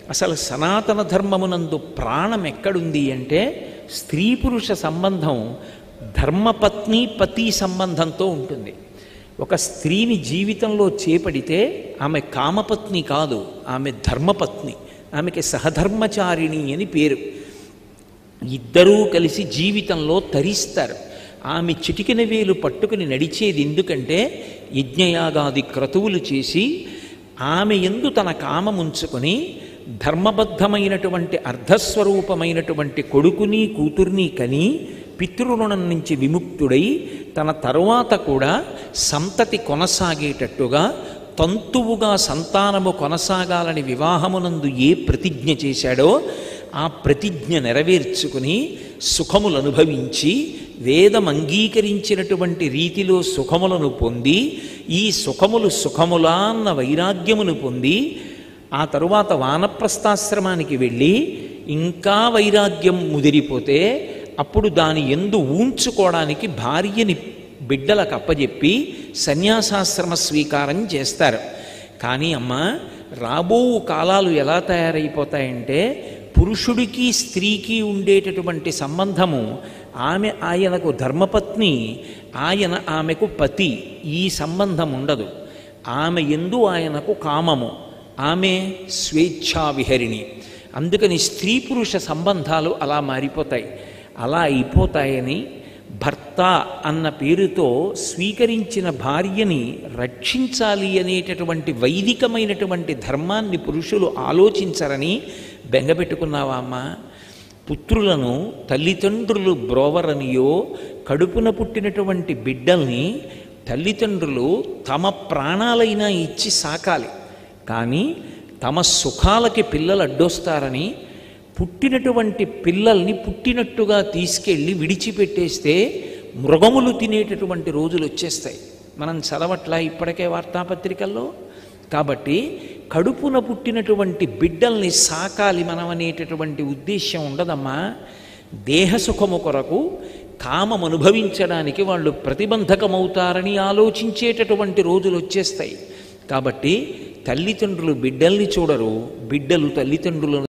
అసలు సనాతన ధర్మమునందు ప్రాణం ఎక్కడుంది అంటే స్త్రీ పురుష సంబంధం ధర్మపత్ని పతి సంబంధంతో ఉంటుంది. ఒక స్త్రీని జీవితంలో చేపడితే ఆమె కామపత్ని కాదు, ఆమె ధర్మపత్ని, ఆమెకి సహధర్మచారిణి అని పేరు. ఇద్దరూ కలిసి జీవితంలో తరిస్తారు. ఆమె చిటికిన వేలు పట్టుకుని నడిచేది ఎందుకంటే యజ్ఞయాగాది క్రతువులు చేసి ఆమె యందు తన కామముంచుకొని ధర్మబద్ధమైనటువంటి అర్ధస్వరూపమైనటువంటి కొడుకుని కూతుర్ని కని పితృరుణం నుంచి విముక్తుడై తన తరువాత కూడా సంతతి కొనసాగేటట్టుగా తంతువుగా సంతానము కొనసాగాలని వివాహమునందు ఏ ప్రతిజ్ఞ చేశాడో ఆ ప్రతిజ్ఞ నెరవేర్చుకుని సుఖములు అనుభవించి వేదం అంగీకరించినటువంటి రీతిలో సుఖములను పొంది ఈ సుఖములు సుఖములా అన్న వైరాగ్యమును పొంది ఆ తరువాత వానప్రస్థాశ్రమానికి వెళ్ళి ఇంకా వైరాగ్యం ముదిరిపోతే అప్పుడు దాని యందు ఊంచుకోవడానికి భార్యని బిడ్డలకు అప్పజెప్పి సన్యాసాశ్రమ స్వీకారం చేస్తారు. కానీ అమ్మ, రాబో కాలాలు ఎలా తయారైపోతాయంటే పురుషుడికి స్త్రీకి ఉండేటటువంటి సంబంధము ఆమె ఆయనకు ధర్మపత్ని, ఆయన ఆమెకు పతి, ఈ సంబంధం ఉండదు. ఆమె యందు ఆయనకు కామము, ఆమె స్వేచ్ఛా విహరిణి. అందుకని స్త్రీ పురుష సంబంధాలు అలా మారిపోతాయి. అలా అయిపోతాయని భర్త అన్న పేరుతో స్వీకరించిన భార్యని రక్షించాలి అనేటటువంటి వైదికమైనటువంటి ధర్మాన్ని పురుషులు ఆలోచించరని బెంగపెట్టుకున్నావా అమ్మ? పుత్రులను తల్లిదండ్రులు బ్రోవరనియో కడుపున పుట్టినటువంటి బిడ్డల్ని తల్లిదండ్రులు తమ ప్రాణాలైనా ఇచ్చి సాకాలి. కానీ తమ సుఖాలకి పిల్లలు అడ్డొస్తారని పుట్టినటువంటి పిల్లల్ని పుట్టినట్టుగా తీసుకెళ్ళి విడిచిపెట్టేస్తే మృగములు తినేటటువంటి రోజులు వచ్చేస్తాయి. మనం చదవట్లా ఇప్పటికే వార్తాపత్రికల్లో. కాబట్టి కడుపున పుట్టినటువంటి బిడ్డల్ని సాకాలి మనం అనేటటువంటి ఉద్దేశ్యం ఉండదమ్మా. దేహసుఖము కొరకు కామం అనుభవించడానికి వాళ్ళు ప్రతిబంధకమవుతారని ఆలోచించేటటువంటి రోజులు వచ్చేస్తాయి. కాబట్టి తల్లిదండ్రులు బిడ్డల్ని చూడరు, బిడ్డలు తల్లిదండ్రులను